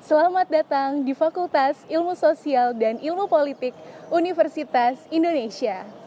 Selamat datang di Fakultas Ilmu Sosial dan Ilmu Politik Universitas Indonesia.